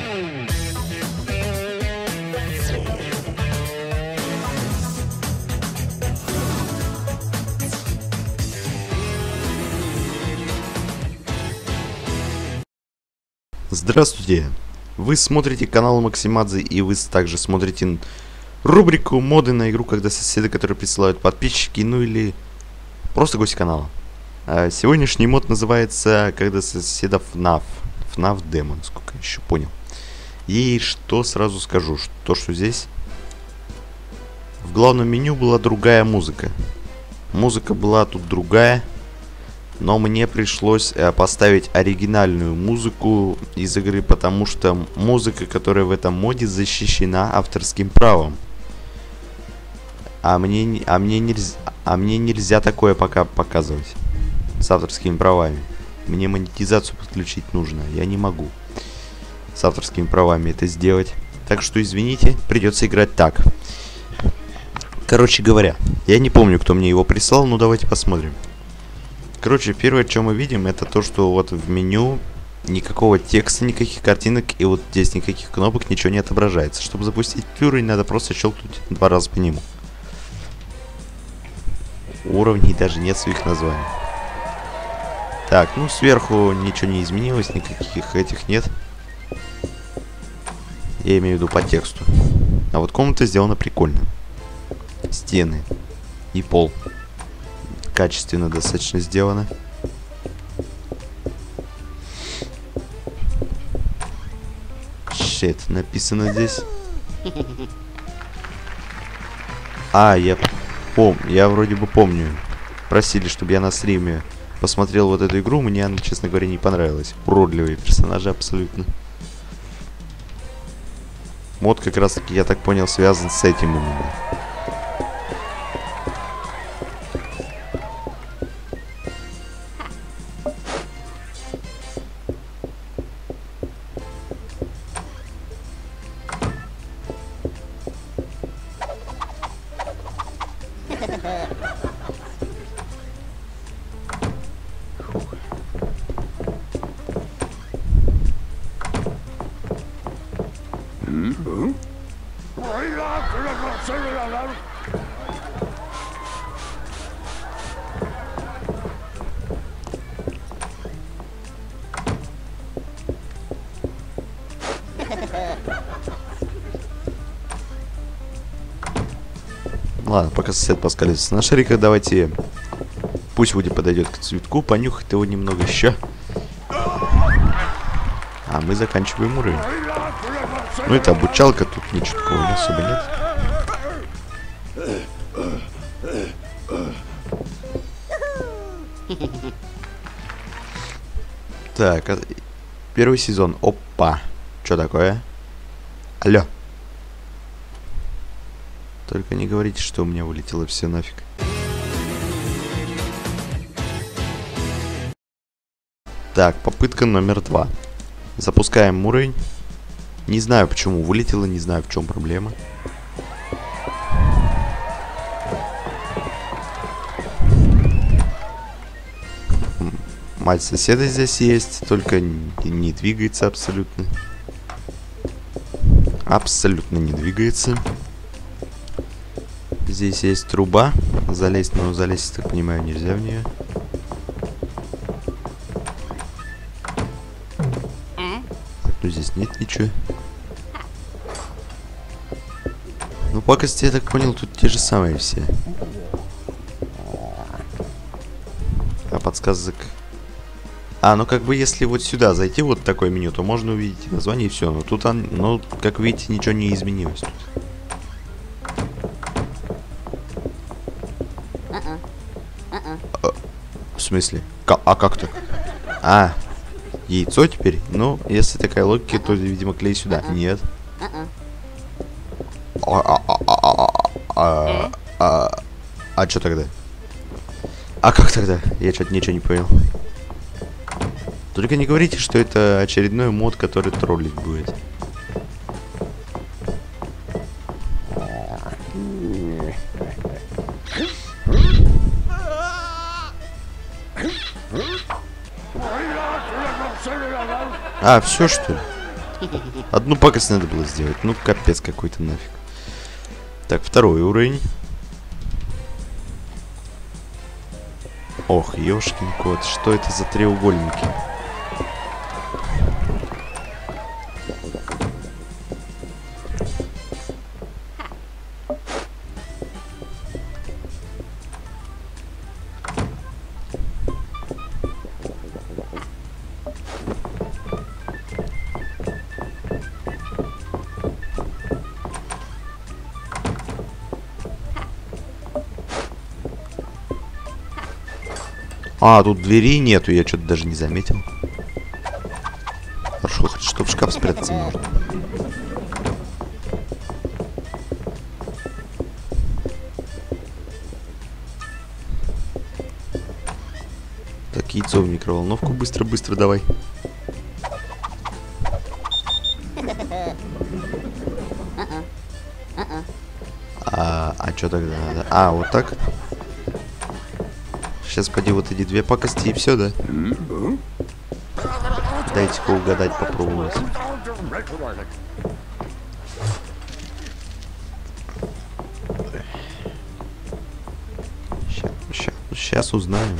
Здравствуйте! Вы смотрите канал Максимадзе, и вы также смотрите рубрику моды на игру, когда соседи, которые присылают подписчики, ну или просто гости канала. Сегодняшний мод называется «Когда соседа FNAF». FNAF Demo, насколько я еще понял. И что сразу скажу, что здесь в главном меню была другая музыка. Музыка была тут другая. Но мне пришлось поставить оригинальную музыку из игры, потому что музыка, которая в этом моде, защищена авторским правом. А мне нельзя такое пока показывать с авторскими правами. Мне монетизацию подключить нужно. Я не могу с авторскими правами это сделать. Так что извините, придется играть так. Короче говоря, я не помню, кто мне его прислал, но давайте посмотрим. Короче, первое, что мы видим, это то, что вот в меню никакого текста, никаких картинок, и вот здесь никаких кнопок, ничего не отображается. Чтобы запустить уровень, надо просто щелкнуть 2 раза по нему. У уровней даже нет своих названий. Так, ну сверху ничего не изменилось, никаких этих нет. Я имею в виду по тексту. А вот комната сделана прикольно. Стены и пол качественно достаточно сделано. Щет написано здесь. Я вроде бы помню. Просили, чтобы я на стриме посмотрел вот эту игру. Мне она, честно говоря, не понравилась. Уродливые персонажи абсолютно. Мод как раз таки, я так понял, связан с этим именно. Ладно, пока сосед поскалится на шариках, давайте пусть Вуди подойдет к цветку, понюхать его немного еще. А мы заканчиваем уровень. Ну это обучалка, тут ничего такого особо нет. Так, первый сезон. Опа. Что такое? Алло. Только не говорите, что у меня вылетело все нафиг. Так, попытка номер 2. Запускаем уровень. Не знаю, почему вылетело, не знаю, в чем проблема. Мать соседа здесь есть, только не двигается абсолютно. Абсолютно не двигается. Здесь есть труба. Залезть, но залезть, так понимаю, нельзя в нее. Ну, здесь нет ничего. Ну, пакости, я так понял, тут те же самые все. А подсказок... ну как бы, если вот сюда зайти, вот такое меню, то можно увидеть название и все. Но тут, ну, как видите, ничего не изменилось тут. В смысле? А как так? Яйцо теперь? Ну, если такая логика, то, видимо, клей сюда. Нет. Что тогда? Как тогда? Я что-то ничего не понял. Только не говорите, что это очередной мод, который троллить будет. Все что ли? Одну пакость надо было сделать. Ну, капец какой-то нафиг. Так, второй уровень. Ох, ёшкин кот, что это за треугольники? А, тут двери нету, я что-то даже не заметил. Хорошо, хоть что в шкаф спрятаться можно. Так, яйцо в микроволновку быстро-быстро давай. А что тогда надо? А, вот так? Сейчас поди вот эти две пакости и все, да? Дайте-ка угадать, попробовать. Сейчас узнаем.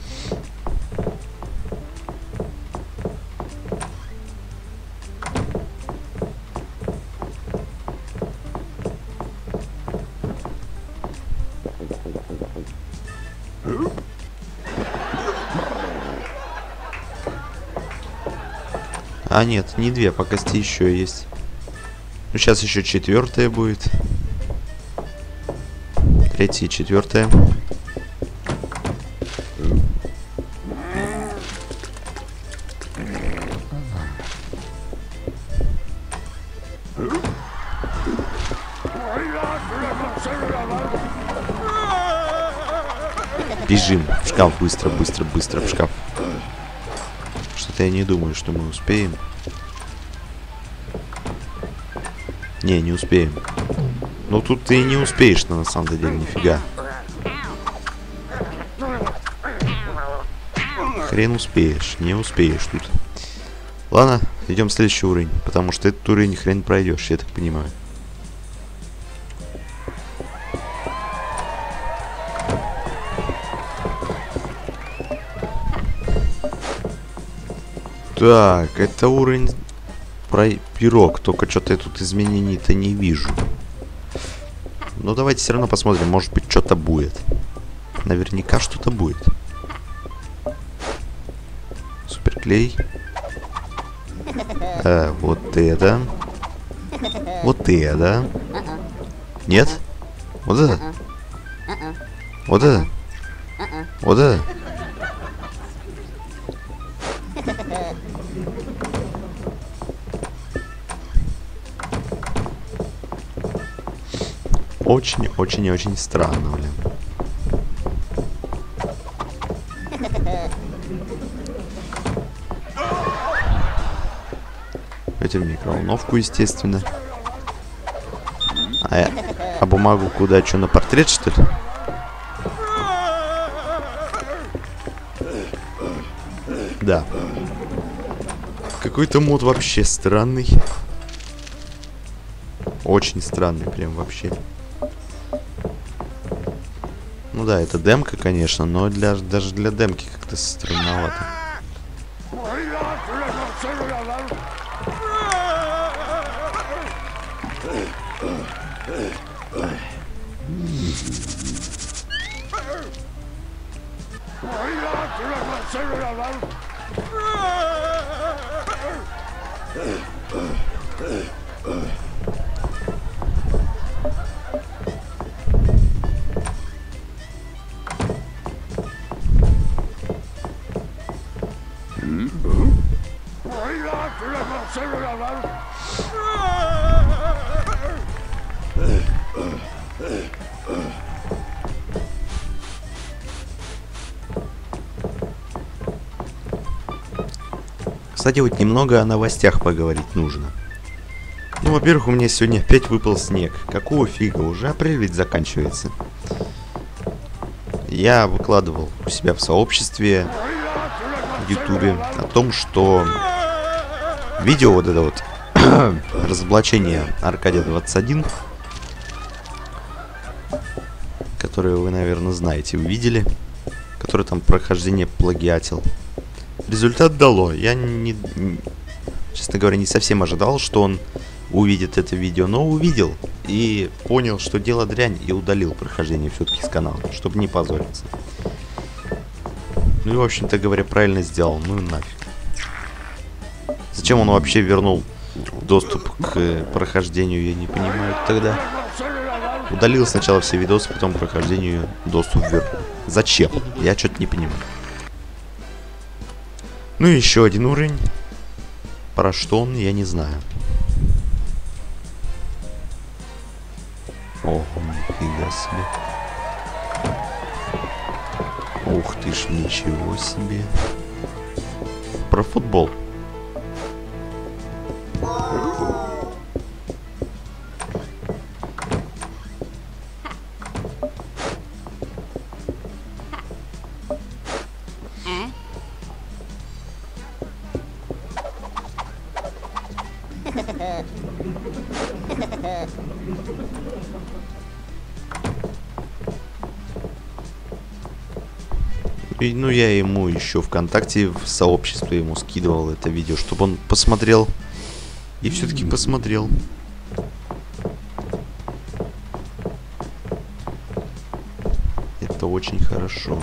А нет, не две, по кости еще есть. Ну, сейчас еще четвертая будет. Третья и четвертая. Бежим в шкаф, быстро, быстро, быстро в шкаф. Что-то я не думаю, что мы успеем. Не успеем. Ну тут ты и не успеешь, на самом деле, нифига. Хрен успеешь, не успеешь тут. Ладно, идем в следующий уровень, потому что этот уровень хрен пройдешь, я так понимаю. Так, это уровень про пирог, только что-то я тут изменений-то не вижу. Но давайте все равно посмотрим, может быть что-то будет. Наверняка что-то будет. Суперклей. Вот это. Вот это. Нет? Вот это. Вот это. Вот это. Очень странно, блин. Это в микроволновку, естественно. А бумагу куда? Что, на портрет, что ли? Да. Какой-то мод вообще странный. Очень странный, прям вообще. Ну да, это демка, конечно, но даже для демки как-то странновато. Кстати, вот немного о новостях поговорить нужно. Ну, во-первых, у меня сегодня опять выпал снег. Какого фига? Уже апрель ведь заканчивается. Я выкладывал у себя в сообществе в Ютубе о том, что видео вот это вот разоблачение Аркадия 21, которое вы, наверное, знаете, увидели, который там прохождение плагиатил. Результат дало. Я честно говоря, не совсем ожидал, что он увидит это видео, но увидел и понял, что дело дрянь, и удалил прохождение все-таки с канала, чтобы не позориться. Ну и, в общем-то говоря, правильно сделал. Ну и нафиг. Зачем он вообще вернул доступ к прохождению, я не понимаю тогда. Удалил сначала все видосы, потом прохождению доступ вернул. Зачем? Я что-то не понимаю. Ну и еще один уровень. Про что он, я не знаю. Ого, нифига себе. Ух ты ж, ничего себе. Про футбол. И, ну, я ему еще ВКонтакте в сообщество ему скидывал это видео, чтобы он посмотрел. И все-таки посмотрел. Это очень хорошо.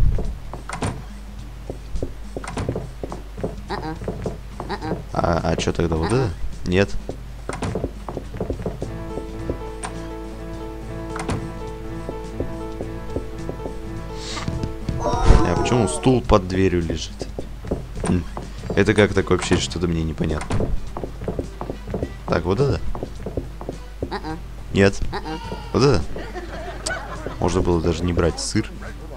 А что тогда вот это? Нет. А почему стул под дверью лежит? Это как так вообще, что-то мне непонятно. Так, вот это? Нет. Вот это? Можно было даже не брать сыр.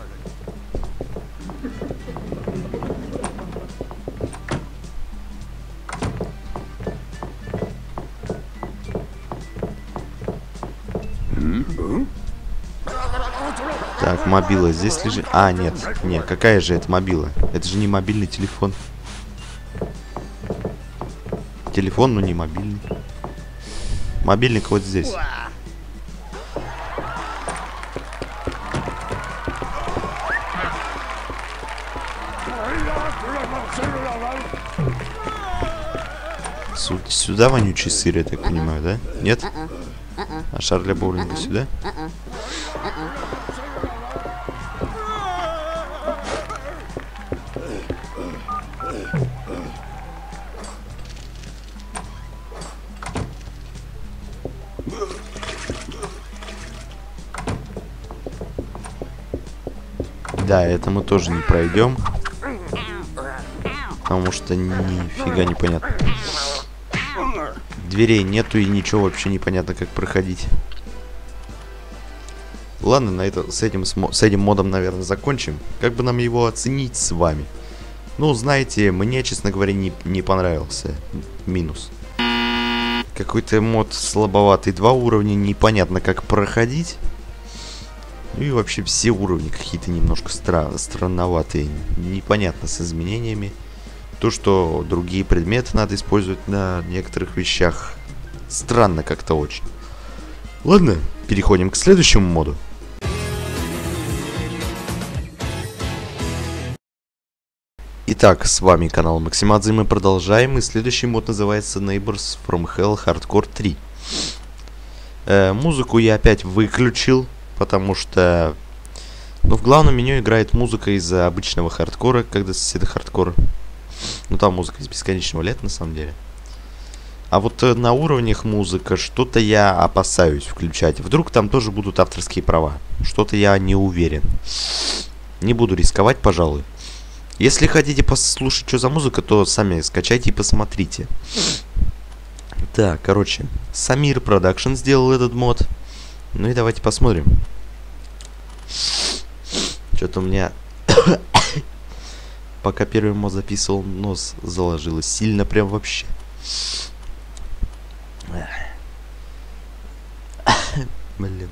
Так, мобила здесь лежит. А, нет, нет, какая же это мобила? Это же не мобильный телефон. Телефон, но не мобильный. Мобильник вот здесь. Сюда вонючий сыр, я так понимаю, да? Нет? А шар для боулинга сюда? Да, это мы тоже не пройдем. Потому что нифига непонятно. Дверей нету и ничего вообще непонятно, как проходить. Ладно, с этим модом, наверное, закончим. Как бы нам его оценить с вами? Ну, знаете, мне, честно говоря, не понравился. Минус. Какой-то мод слабоватый. 2 уровня, непонятно, как проходить. Ну и вообще все уровни какие-то немножко странноватые. Непонятно с изменениями. То, что другие предметы надо использовать на некоторых вещах. Странно как-то очень. Ладно, переходим к следующему моду. Итак, с вами канал Максимадзе, мы продолжаем. И следующий мод называется Neighbors from Hell Hardcore 3. Музыку я опять выключил, потому что в главном меню играет музыка из обычного хардкора, когда соседа хардкора. Ну там музыка из бесконечного лета на самом деле. А вот на уровнях музыка, что-то я опасаюсь включать. Вдруг там тоже будут авторские права. Что-то я не уверен. Не буду рисковать, пожалуй. Если хотите послушать, что за музыка, то сами скачайте и посмотрите. Так, короче, Самир Продакшн сделал этот мод. Ну и давайте посмотрим. Что-то у меня... Пока первый мод записывал, нос заложилось сильно, прям вообще. Блин.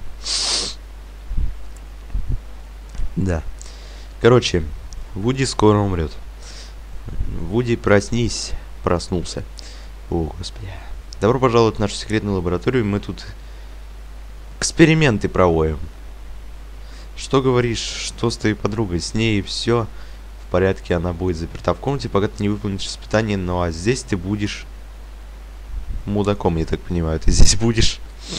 Да. Короче, Вуди скоро умрет. Вуди, проснись. Проснулся. О, господи. Добро пожаловать в нашу секретную лабораторию. Мы тут эксперименты проводим. Что говоришь, что с твоей подругой? С ней все в порядке, она будет заперта в комнате, пока ты не выполнишь испытание. Ну а здесь ты будешь мудаком, я так понимаю. Ты здесь будешь...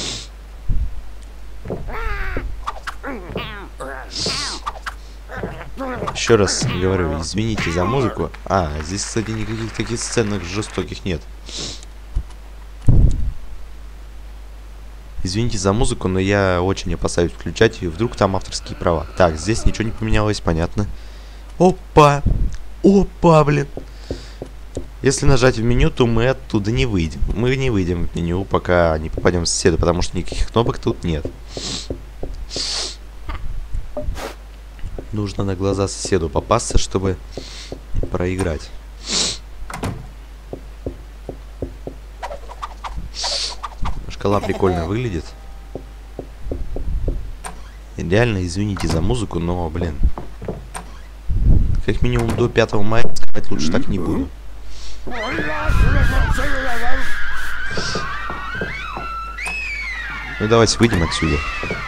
Еще раз говорю, извините за музыку. А, здесь, кстати, никаких таких сценок жестоких нет. Извините за музыку, но я очень опасаюсь включать ее. Вдруг там авторские права. Так, здесь ничего не поменялось, понятно. Опа! Опа, блин! Если нажать в меню, то мы оттуда не выйдем. Мы не выйдем в меню, пока не попадем в соседа, потому что никаких кнопок тут нет. Нужно на глаза соседу попасться, чтобы проиграть. Шкала прикольно выглядит. И реально, извините за музыку, но, блин. Как минимум до 5 мая сказать лучше так не буду. Ну давайте выйдем отсюда.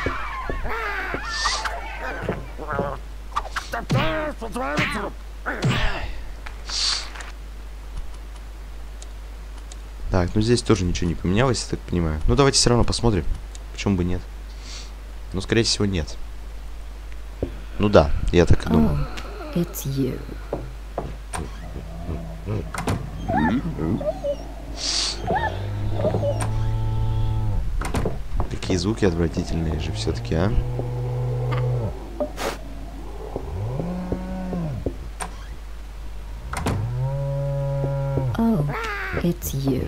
Так, ну здесь тоже ничего не поменялось, я так понимаю. Ну давайте все равно посмотрим. Почему бы нет? Ну, скорее всего, нет. Ну да, я так и думал. It's you. Какие звуки отвратительные же все-таки, а? Oh, it's you.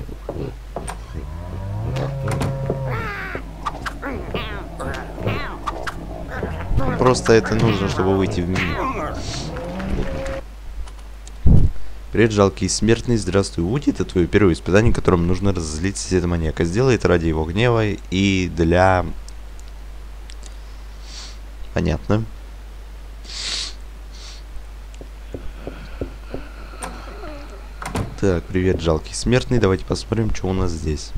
Просто это нужно, чтобы выйти в меню. Привет, жалкий смертный, здравствуй, Вуди. Это твое первое испытание, которым нужно разозлить соседа маньяка. Сделай это ради его гнева и для... Понятно. Так, привет, жалкий смертный. Давайте посмотрим, что у нас здесь.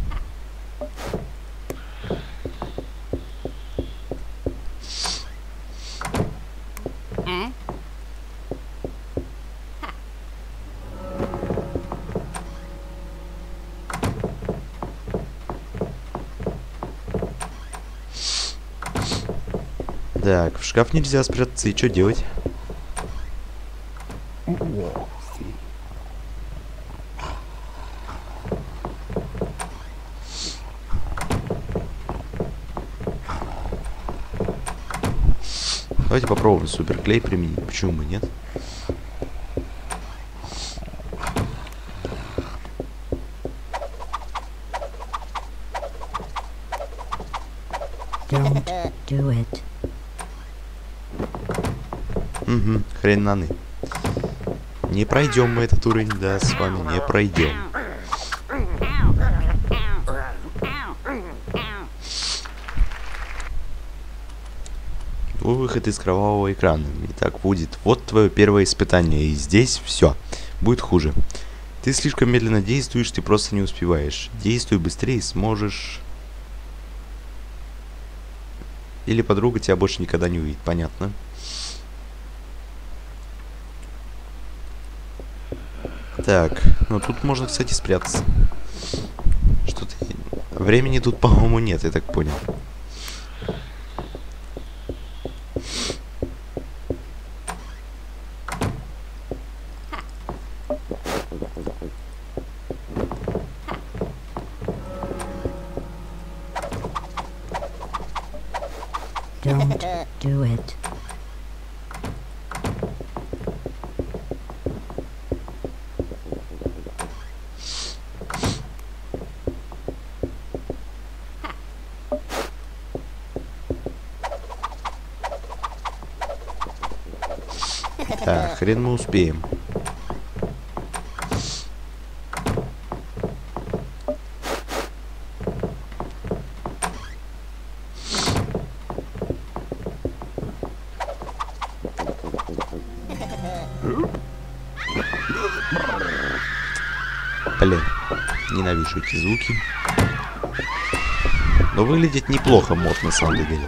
Так, в шкаф нельзя спрятаться, и что делать? Давайте попробуем суперклей применить, почему бы нет? Don't do it. Угу, хренаны. Не пройдем мы этот уровень, да, с вами не пройдем. Твой выход из кровавого экрана. Итак, будет. Вот твое первое испытание, и здесь все. Будет хуже. Ты слишком медленно действуешь, ты просто не успеваешь. Действуй быстрее, сможешь. Или подруга тебя больше никогда не увидит, понятно. Так, ну тут можно, кстати, спрятаться. Что-то... Времени тут, по-моему, нет, я так понял. Don't do it. Так, хрен мы успеем. Блин, ненавижу. слышу эти звуки. Но выглядит неплохо мод на самом деле.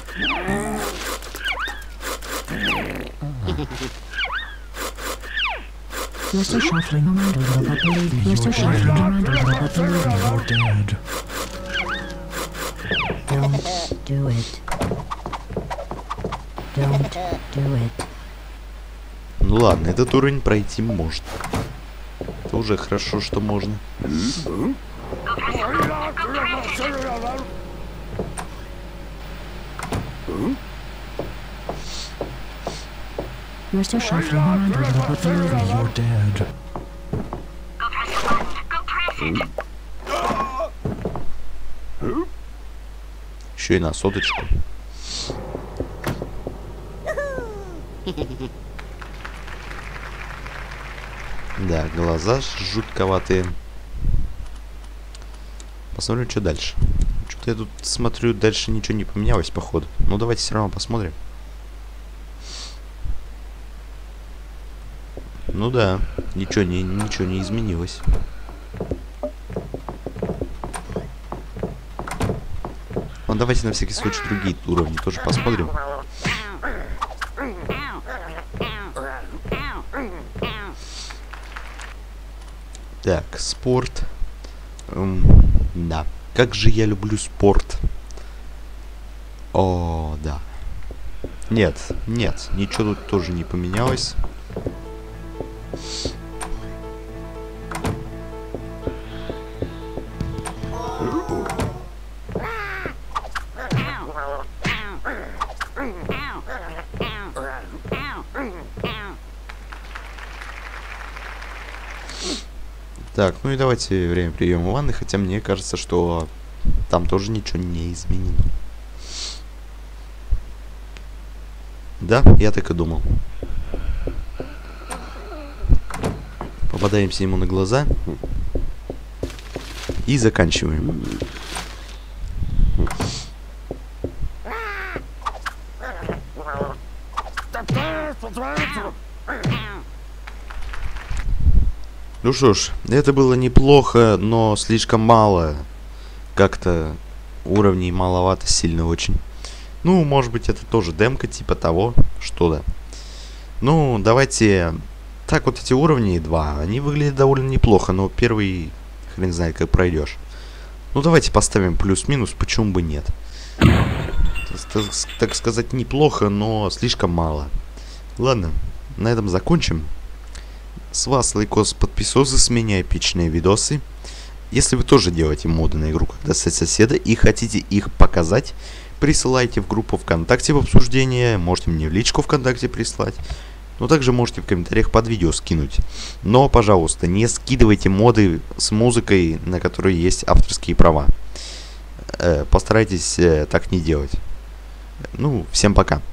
You're so shuffling around a little but believe me. You're so shuffling around a little but believe me. You're dead. Don't do it. Don't do it. Ну ладно, этот уровень пройти можно. Это уже хорошо, что можно. You're so shuffling around a little but believe me. You're dead. Еще и на соточку. Да, глаза жутковатые. Посмотрим, что дальше. Что-то я тут смотрю, дальше ничего не поменялось, походу. Ну, давайте все равно посмотрим. Ну да, ничего не изменилось. Ну, давайте на всякий случай другие уровни тоже посмотрим. Так, спорт. Да. Как же я люблю спорт. О, да. Нет, ничего тут тоже не поменялось. Так, ну и давайте время приема ванны, хотя мне кажется, что там тоже ничего не изменено. Да, я так и думал. Попадаемся ему на глаза. И заканчиваем. Ну что ж, это было неплохо, но слишком мало. Как-то уровней маловато, сильно очень. Ну, может быть, это тоже демка типа того, что да. Ну, давайте... Так, вот эти уровни 2, они выглядят довольно неплохо, но первый хрен знает, как пройдешь. Ну, давайте поставим плюс-минус, почему бы нет. Так сказать, неплохо, но слишком мало. Ладно, на этом закончим. С вас лайкос, подписосы, с меня эпичные видосы. Если вы тоже делаете моды на игру «Как достать соседа» и хотите их показать, присылайте в группу ВКонтакте в обсуждение, можете мне в личку ВКонтакте прислать, но также можете в комментариях под видео скинуть. Но, пожалуйста, не скидывайте моды с музыкой, на которые есть авторские права. Постарайтесь так не делать. Ну, всем пока.